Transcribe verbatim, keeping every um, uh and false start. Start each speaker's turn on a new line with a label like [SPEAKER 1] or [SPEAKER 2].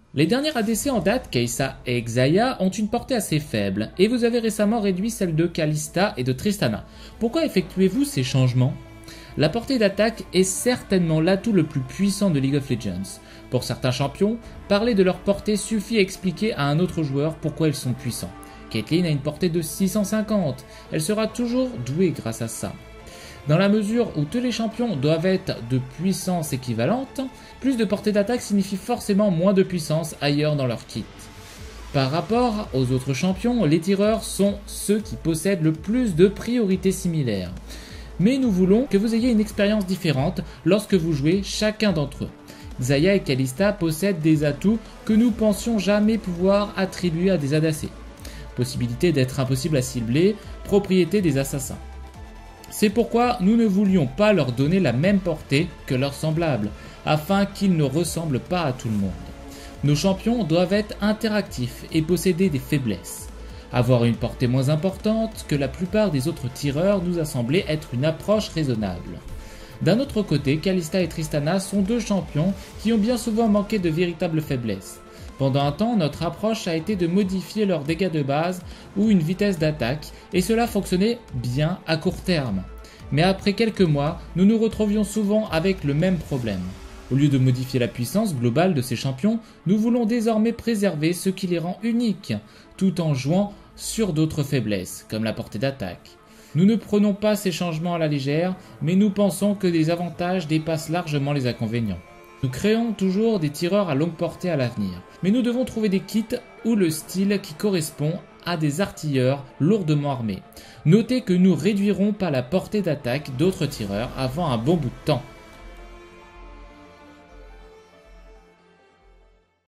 [SPEAKER 1] Les dernières A D C en date, Kai'Sa et Xayah, ont une portée assez faible, et vous avez récemment réduit celle de Kalista et de Tristana. Pourquoi effectuez-vous ces changements? La portée d'attaque est certainement l'atout le plus puissant de League of Legends. Pour certains champions, parler de leur portée suffit à expliquer à un autre joueur pourquoi ils sont puissants. Caitlyn a une portée de six cent cinquante, elle sera toujours douée grâce à ça. Dans la mesure où tous les champions doivent être de puissance équivalente, plus de portée d'attaque signifie forcément moins de puissance ailleurs dans leur kit. Par rapport aux autres champions, les tireurs sont ceux qui possèdent le plus de priorités similaires. Mais nous voulons que vous ayez une expérience différente lorsque vous jouez chacun d'entre eux. Xayah et Kalista possèdent des atouts que nous pensions jamais pouvoir attribuer à des A D C. Possibilité d'être impossible à cibler, propriété des assassins. C'est pourquoi nous ne voulions pas leur donner la même portée que leurs semblables, afin qu'ils ne ressemblent pas à tout le monde. Nos champions doivent être interactifs et posséder des faiblesses. Avoir une portée moins importante que la plupart des autres tireurs nous a semblé être une approche raisonnable. D'un autre côté, Kalista et Tristana sont deux champions qui ont bien souvent manqué de véritables faiblesses. Pendant un temps, notre approche a été de modifier leurs dégâts de base ou une vitesse d'attaque, et cela fonctionnait bien à court terme. Mais après quelques mois, nous nous retrouvions souvent avec le même problème. Au lieu de modifier la puissance globale de ces champions, nous voulons désormais préserver ce qui les rend uniques, tout en jouant sur d'autres faiblesses, comme la portée d'attaque. Nous ne prenons pas ces changements à la légère, mais nous pensons que les avantages dépassent largement les inconvénients. Nous créons toujours des tireurs à longue portée à l'avenir, mais nous devons trouver des kits ou le style qui correspond à des artilleurs lourdement armés. Notez que nous réduirons pas la portée d'attaque d'autres tireurs avant un bon bout de temps.